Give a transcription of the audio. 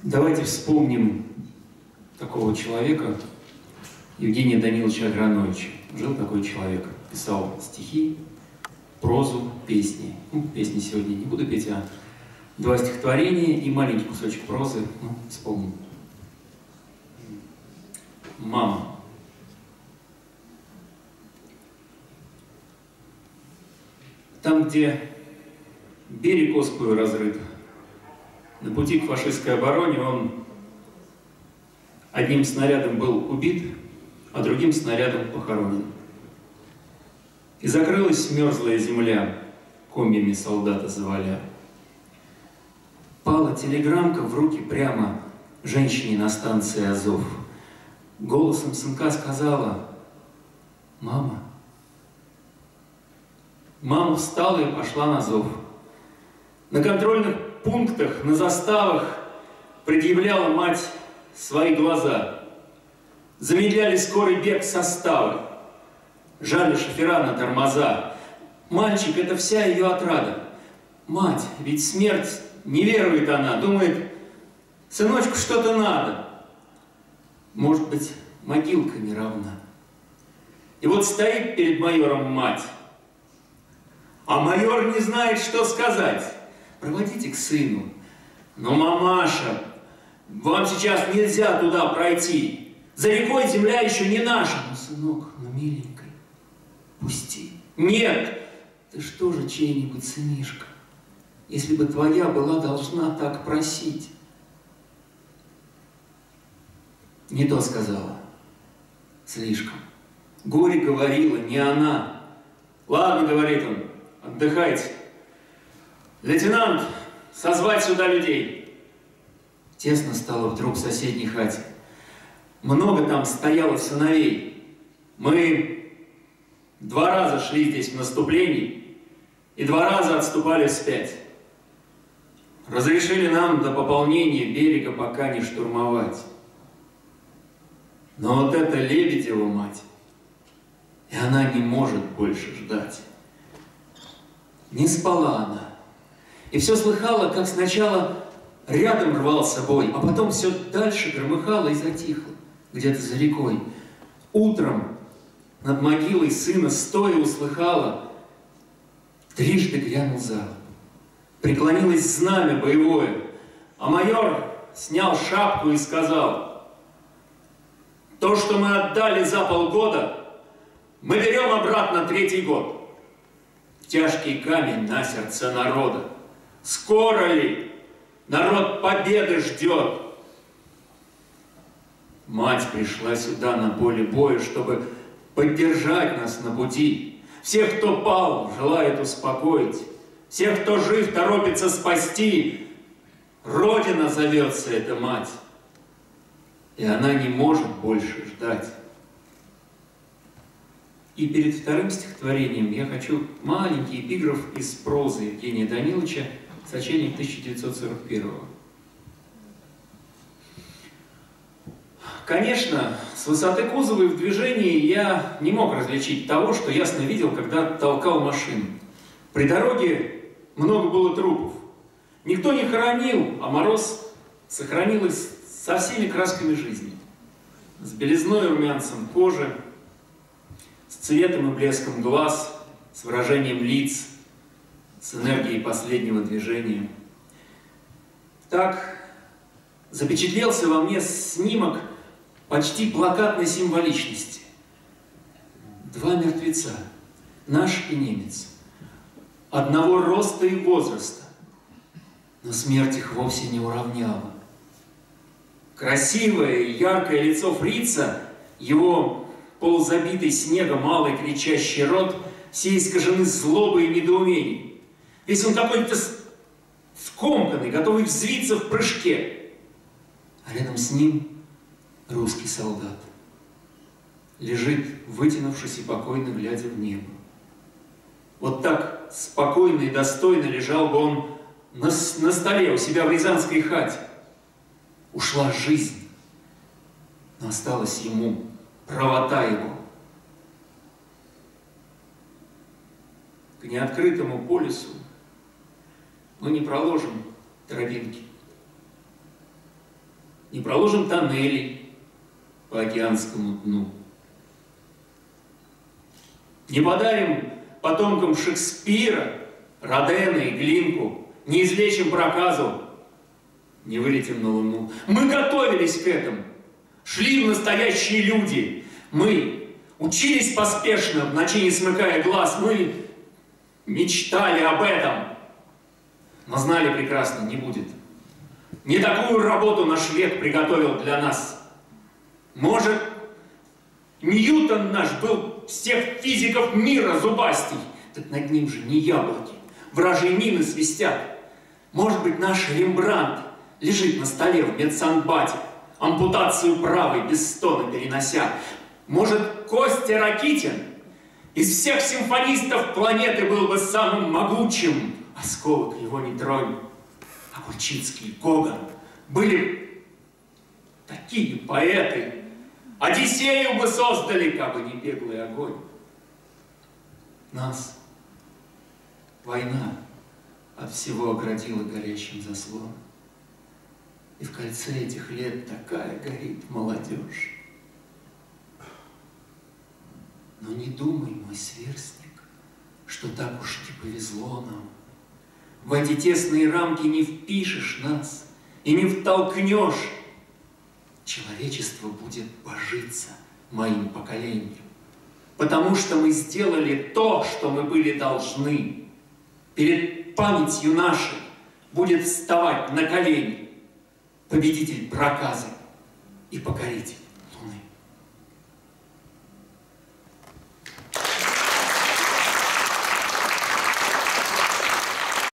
Давайте вспомним такого человека, Евгения Даниловича Аграновича. Жил такой человек, писал стихи, прозу, песни. Песни сегодня не буду петь, а 2 стихотворения и маленький кусочек прозы. Вспомним. Мама. Там, где берег Оспою разрыт, на пути к фашистской обороне он одним снарядом был убит, а другим снарядом похоронен. И закрылась мерзлая земля, комьями солдата заваля. Пала телеграммка в руки прямо женщине на станции Азов. Голосом сынка сказала: «Мама». Мама встала и пошла на зов. На контрольных пунктах, на заставах предъявляла мать свои глаза. Замедляли скорый бег составы, жали шофера на тормоза. Мальчик — это вся ее отрада. Мать, ведь смерть не верует она, думает: сыночку что-то надо. Может быть, могилка не равна. И вот стоит перед майором мать, а майор не знает, что сказать. Проводите к сыну. Но, мамаша, вам сейчас нельзя туда пройти. За рекой земля еще не наша. Ну, сынок, ну, миленький, пусти. Нет, ты что же чей-нибудь сынишка? Если бы твоя была должна так просить. Не то сказала. Слишком. Горе говорила, не она. Ладно, говорит он, отдыхайте. Лейтенант, созвать сюда людей. Тесно стало вдруг в соседней хате. Много там стояло сыновей. Мы 2 раза шли здесь в наступлении и 2 раза отступали вспять. Разрешили нам до пополнения берега пока не штурмовать. Но вот это Лебедева мать, и она не может больше ждать. Не спала она. И все слыхала, как сначала рядом рвался бой, а потом все дальше громыхало и затихло, где-то за рекой. Утром над могилой сына стоя услыхала, трижды грянул залп. Преклонилось знамя боевое, а майор снял шапку и сказал: то, что мы отдали за полгода, мы берем обратно 3-й год. Тяжкий камень на сердце народа. Скоро ли народ победы ждет? Мать пришла сюда на поле боя, чтобы поддержать нас на пути. Всех, кто пал, желает успокоить. Всех, кто жив, торопится спасти. Родина зовется эта мать, и она не может больше ждать. И перед 2-м стихотворением я хочу маленький эпиграф из прозы Евгения Даниловича, сочинение 1941-го. Конечно, с высоты кузова и в движении я не мог различить того, что ясно видел, когда толкал машину. При дороге много было трупов. Никто не хоронил, а мороз сохранилось со всеми красками жизни. С белизной и румянцем кожи, с цветом и блеском глаз, с выражением лиц, с энергией последнего движения. Так запечатлелся во мне снимок почти плакатной символичности. 2 мертвеца, наш и немец, одного роста и возраста, но смерть их вовсе не уравняла. Красивое и яркое лицо фрица, его полузабитый снегом малый кричащий рот, все искажены злобой и недоумением. Весь он какой-то скомканный, готовый взвиться в прыжке. А рядом с ним русский солдат. Лежит, вытянувшись и покойно глядя в небо. Вот так спокойно и достойно лежал бы он на столе у себя в рязанской хате. Ушла жизнь, но осталась ему правота его. К неоткрытому полюсу мы не проложим тропинки. не проложим тоннели по океанскому дну, не подарим потомкам Шекспира Родена и Глинку, не излечим проказу, не вылетим на Луну. Мы готовились к этому, шли настоящие люди. Мы учились поспешно, в ночи не смыкая глаз. Мы мечтали об этом, но знали прекрасно, не будет. Не такую работу наш век приготовил для нас. Может, Ньютон наш был всех физиков мира зубастей, так над ним же не яблоки, вражьи мины свистят. Может быть, наш Рембрандт лежит на столе в медсанбате, ампутацию правой без стона перенося. Может, Костя Ракитин из всех симфонистов планеты был бы самым могучим, осколок его не тронь. А Кульчицкий, Коган были такие поэты, Одиссею бы создали, как бы не беглый огонь. Нас война от всего оградила горящим заслоном. И в кольце этих лет такая горит молодежь. Но не думай, мой сверстник, что так уж не повезло нам. В эти тесные рамки не впишешь нас и не втолкнешь. Человечество будет божиться моим поколением, потому что мы сделали то, что мы были должны. Перед памятью нашей будет вставать на колени победитель проказы и покоритель.